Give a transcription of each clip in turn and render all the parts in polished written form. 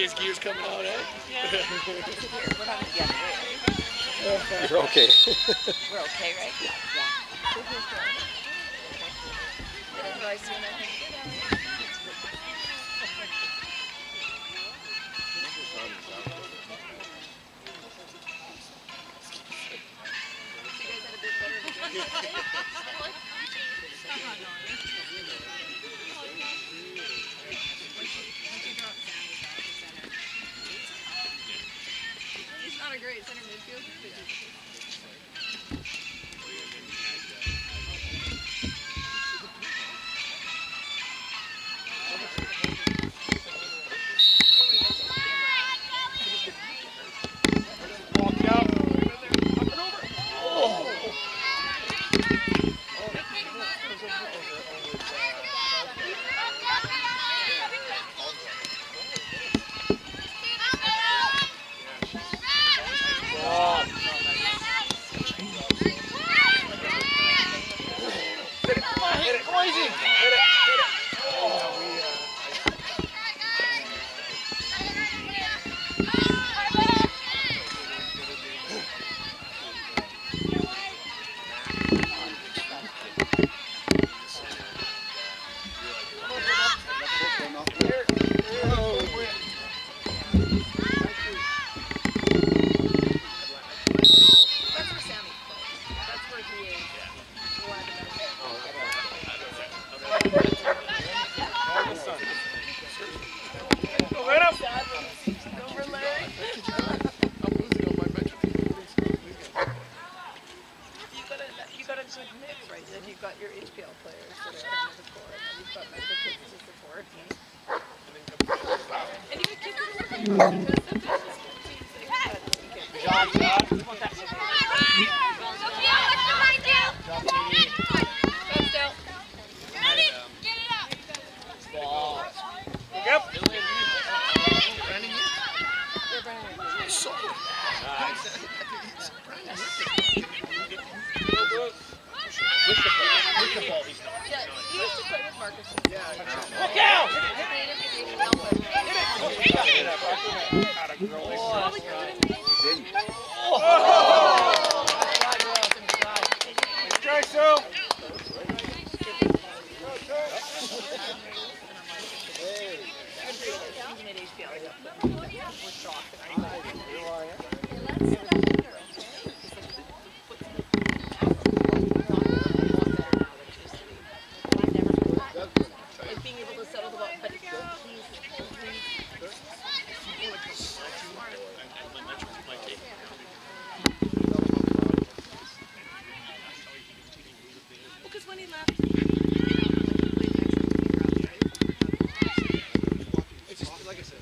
his gears coming out, eh? Yeah. We're not going to get it. You're okay. We're okay, right? Yeah. Did I see anything? He's not a great center midfielder. You've got your HPL players that are on the court, and you've got medical kids to support. And you have kids that are working because the business means they have that weekend. He used to play with Marcus. Look out! Try so. When he left, it's just like I said.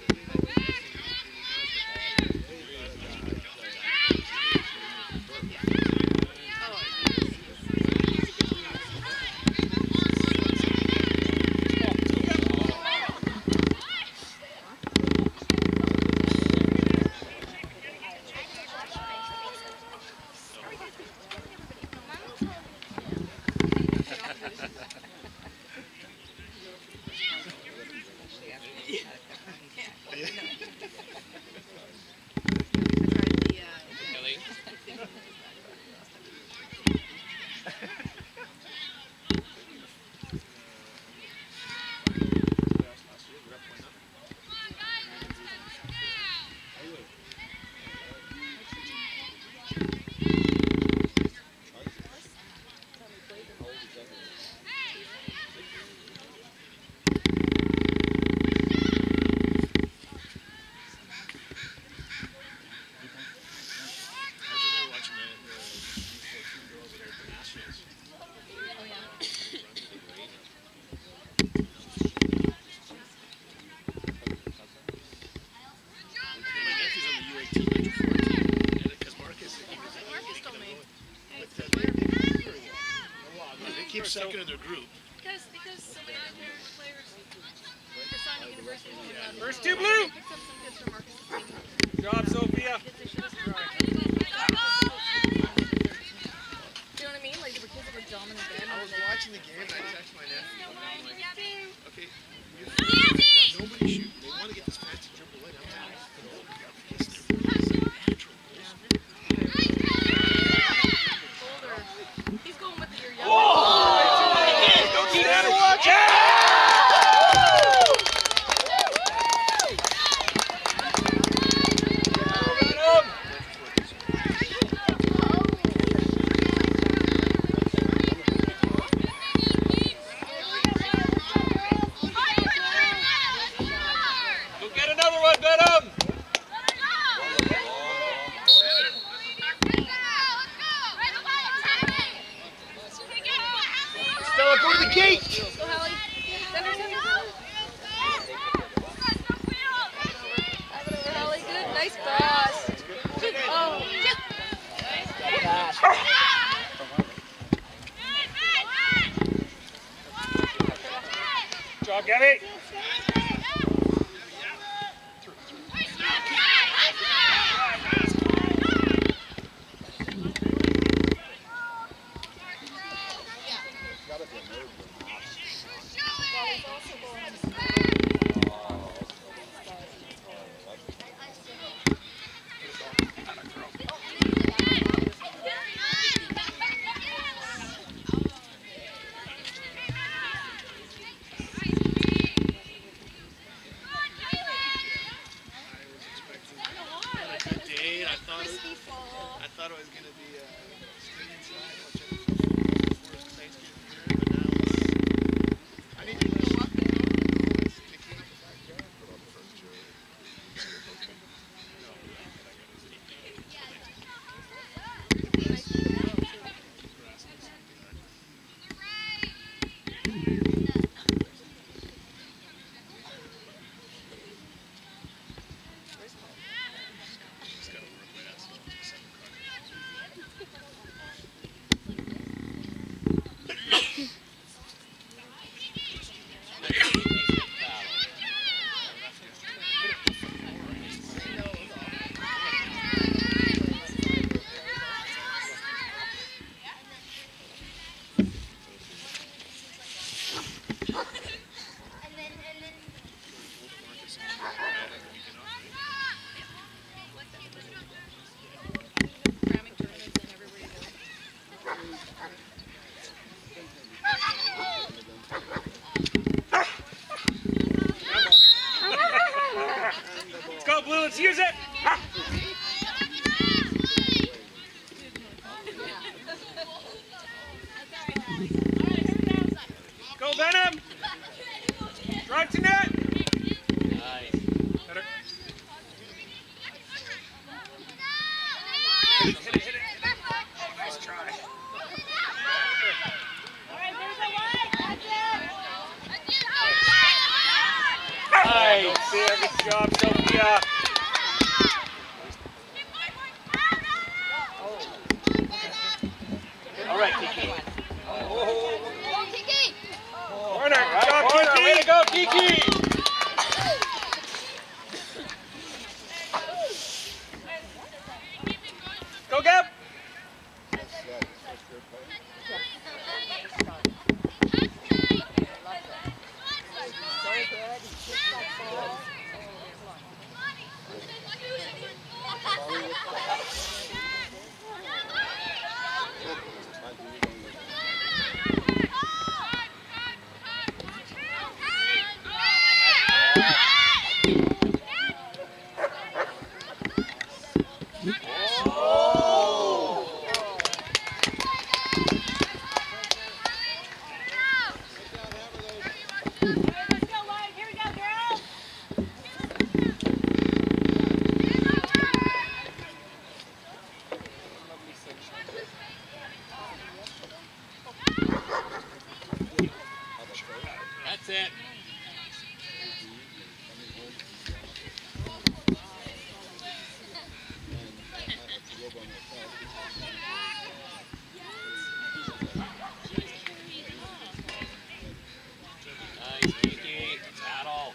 Keep second in their group. because some of their players, Cassano University, First two blue. picked up some kids from Marcus's team. Good job, Sophia. Kids they should have tried. You know what I mean? Like, there were kids that were dominant then. I was watching the game and I texted my nephew. And I'm like, okay, nobody shoot. They want to get this fast to jump away. job, Gabby. I thought it was going to be string inside, which I was before Thanksgiving period, but now it's, I need to go up there. They came up the backyard, put on the first chair. Let's go, Blue. Let's use it. Go, Venom. Drive to net. Nice. Better. Hit it. Oh, nice try. Nice. Good job, Sophia. All right, Kiki. Corner. Good job, Kiki. Way to go, Kiki. Go, Gab. That's it. Nice, Kiki. Battle.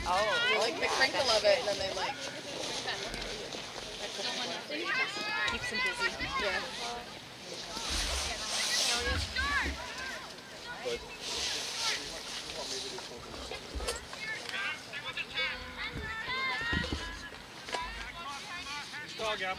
They like the crinkle of it, and then they like. Keeps them busy. Yeah. Dog out.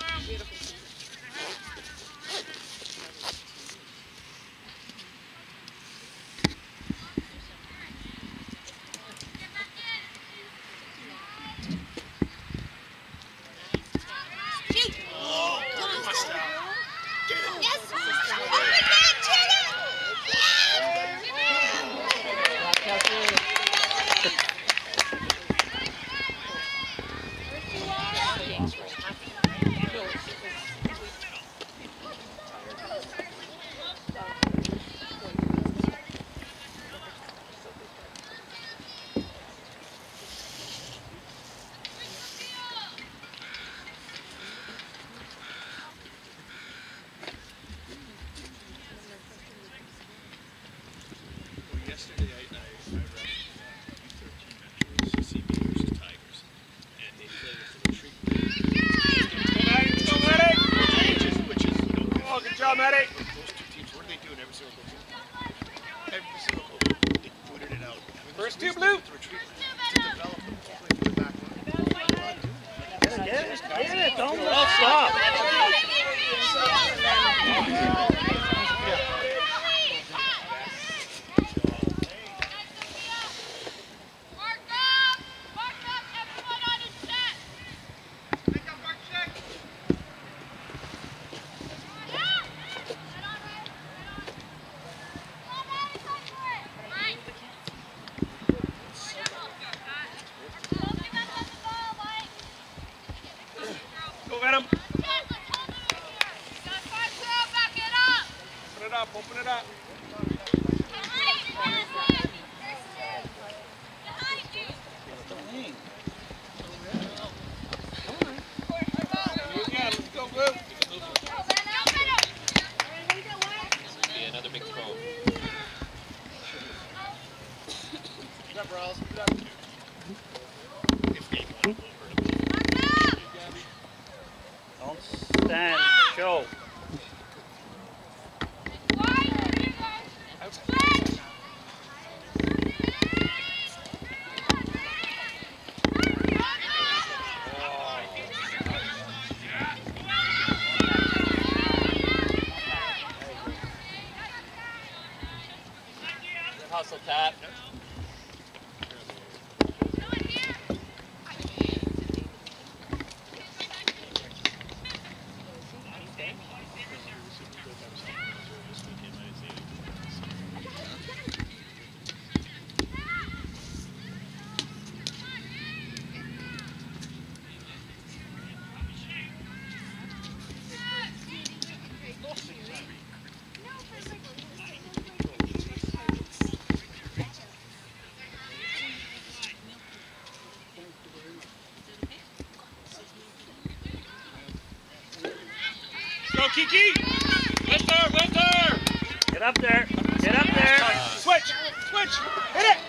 Yesterday I read CB versus Tigers, and they played with the retreat. Which is Oh, good job, Maddie. those two teams, what are they doing every single game? Every single game, they booted it out. First two, Blue. To retreat, to develop them, to play for the back line. Get it, don't stop. Go get him. Open it up, open it up. Yeah, let's go, Blue. Be another big throw. Good up, Rawls. Good up. If they go over Don't stand, show. Hustle, Pat. Go, Kiki. Winter, Winter. Get up there. Get up there. Switch, switch. Hit it.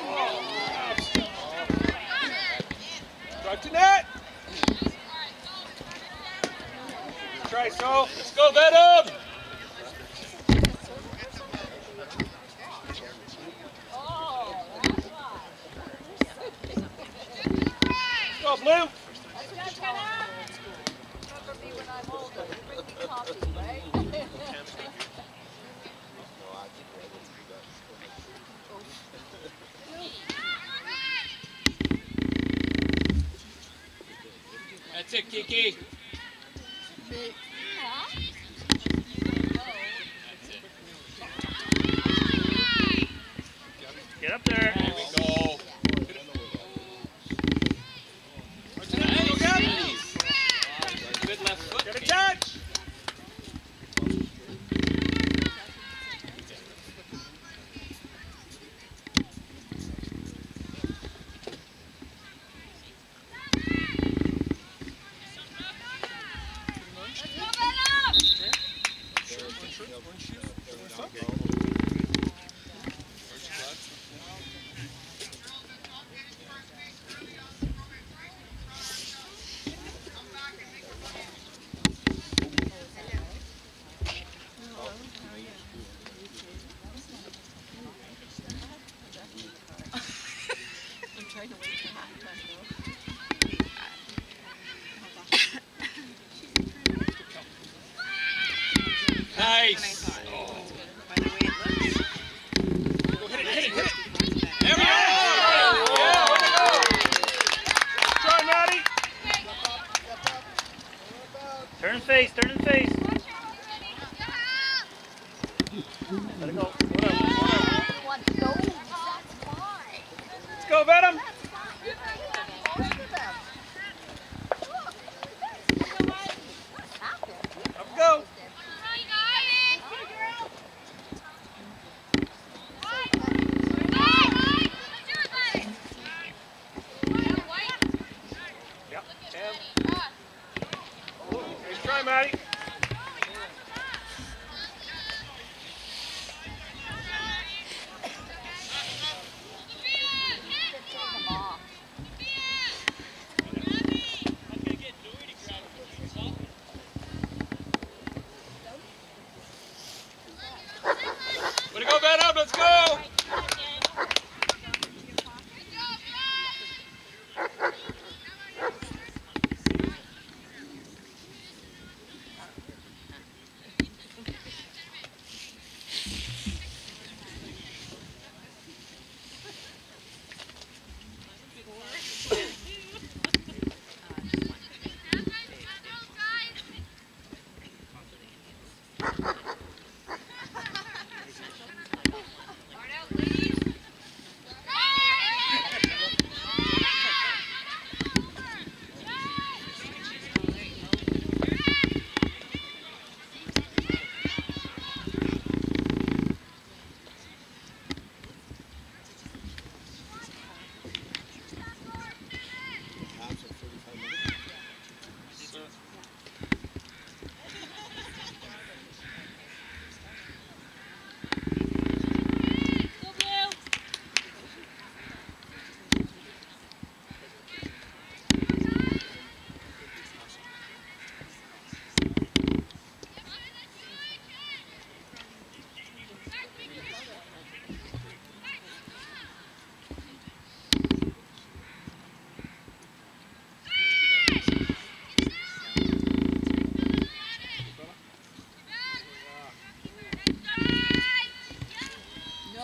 Drive to net. Try, so. Let's go, Venom. Go, Blue. That's it, Kiki. Get up there. There we go. Good left foot. Get a touch.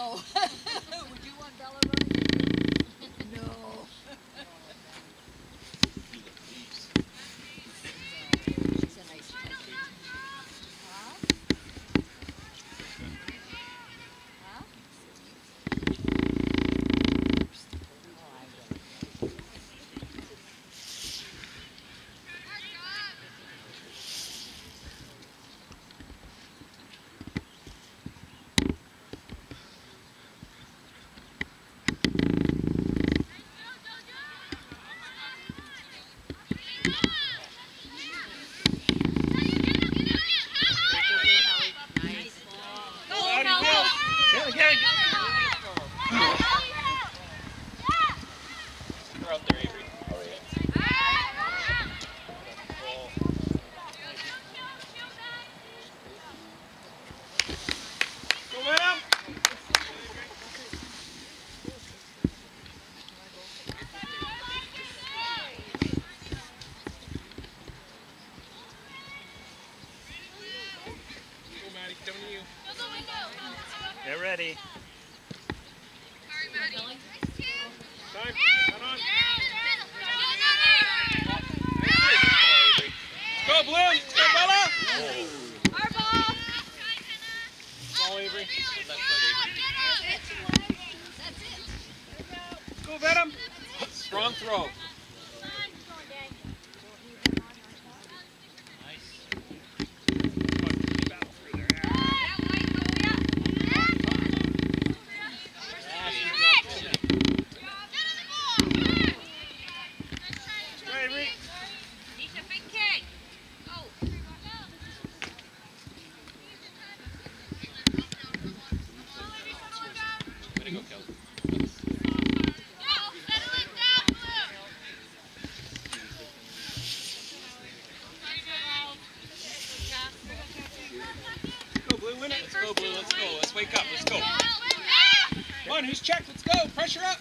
No. Would you want Bella Rose? No. She's a nice person. Huh? Huh? Get ready. Go, Blue! Go, Bella! Our ball! Ball, Avery. That's it. Go, Venom! Strong throw. Let's go, Blue. Let's go. Let's wake up. Let's go. Come on, who's checked? Let's go. Pressure up.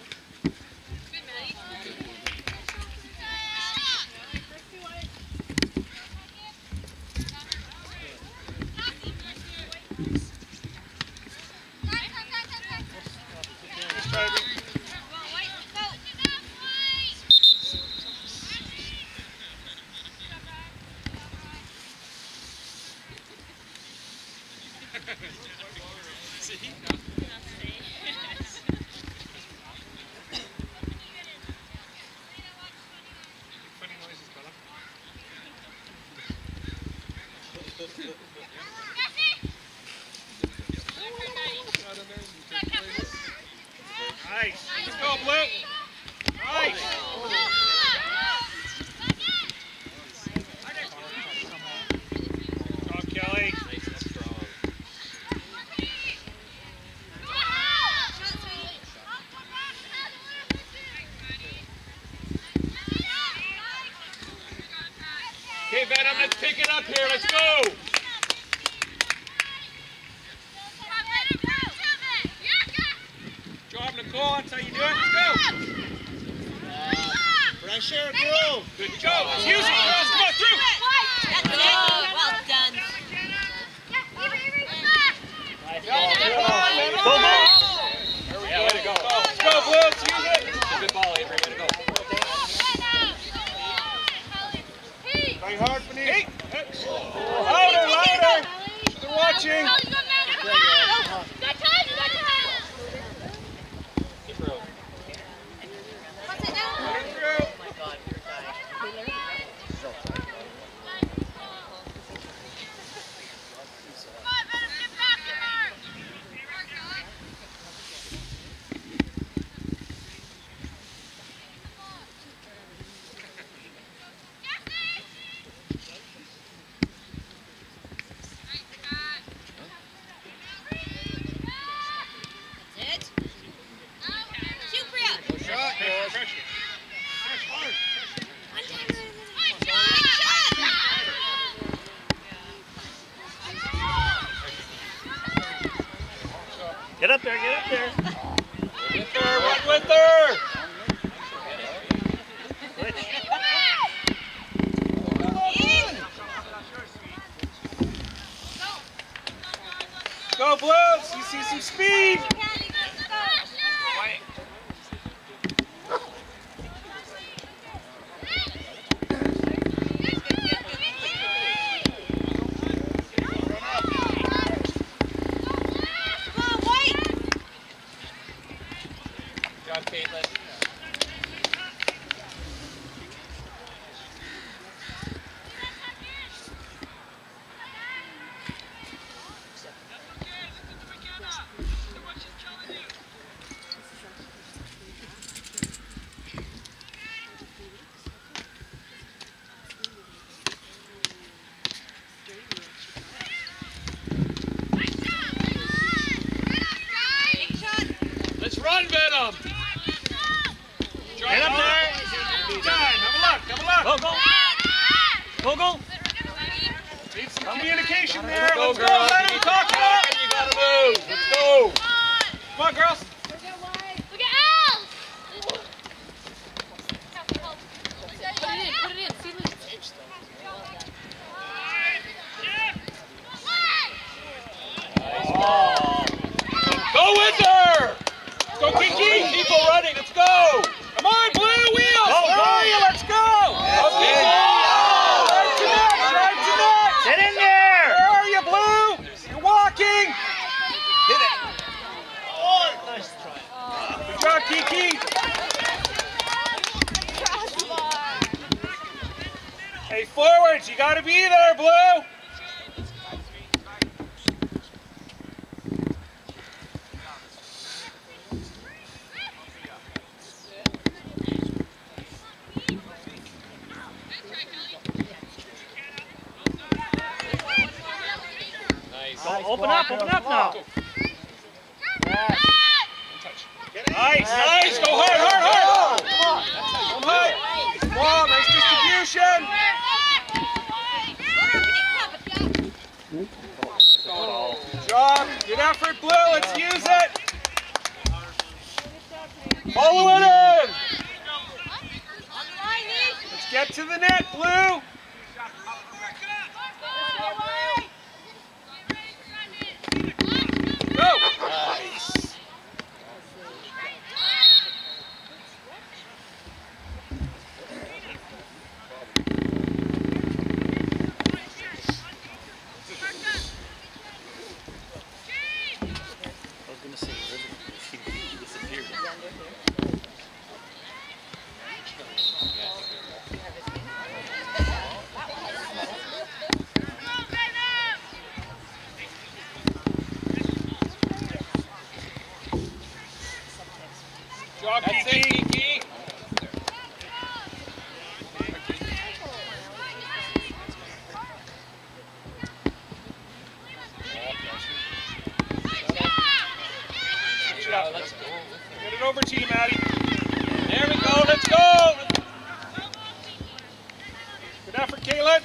Nice. Let's go, Blue. Nice. Strong, Kelly. Okay, Venom, let's pick it up here. Let's go. Job, Nicole. That's how you do it. Let's go. Pressure, groove. Good job. Let's use it, girls. Come on, through. That's it. Well done. Go, go. Yeah, way to go. Let's go, Blue. Let's use it. Good ball, Avery. Way to go. Trying hard, Benita. Hey. Louder, louder. They're watching. Get up there, get up there. With her, run with her. Switch. go, Blue. You see some speed. Good job, Caitlin. Let's run, Venom. Get up there. Done. Have a look. Have a look. Go, go. Go, go. Need some communication there. Let's go, Let's go. girls. Let him talk it up. You gotta move. Let's go. Come on, girls. Look at Al! Put it in, see Luke. Go with her. Go, Kiki. Keep on running. Let's go. Come on, Blue Wheels. Go, go. Hurry, let's go. That's it. Right to net. Right to net. Get in there. Where are you, Blue? You're walking. Hit it. Good job, Kiki. Hey, forwards, you got to be there, Blue. Nice. Go, open up now. Nice, nice. Go hard, hard, hard. Go hard. Wow, nice distribution. Good job. Good effort, Blue. Let's use it. Follow it in. Let's get to the net, Blue. Go. Nice. I was gonna say, she disappeared. Good job, That's Kiki. it, Kiki. Let's go. Get it over to you, Maddie. There we go. Let's go. Good effort, Caitlin.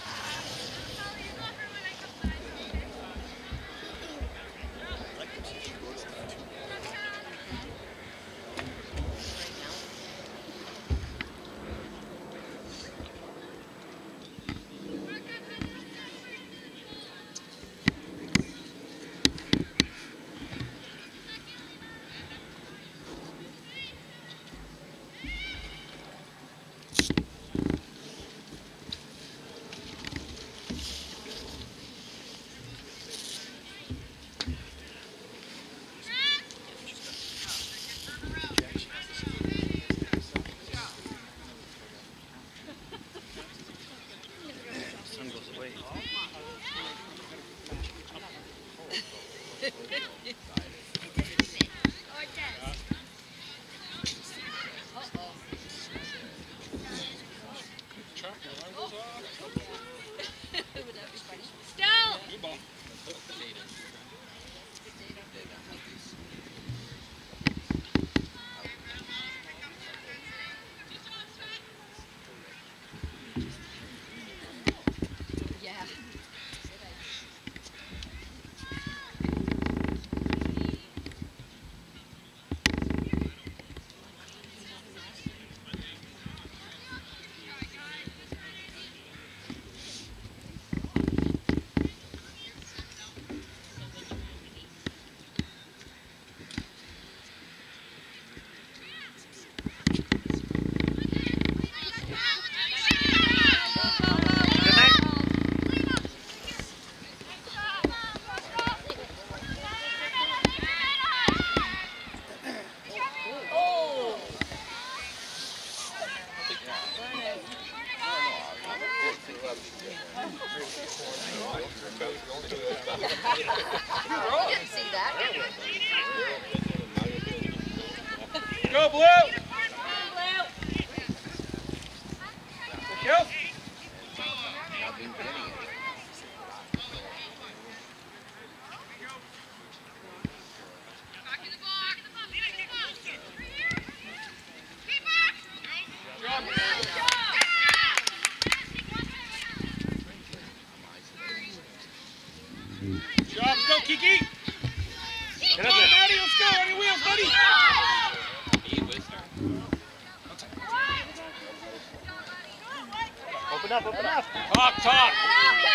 go, Blue. Good kill. I've been getting it. Job, let's go, Kiki. Get Come up on, there. Maddie, let's go. On your wheels, buddy. He was there. Open up, open up. Talk.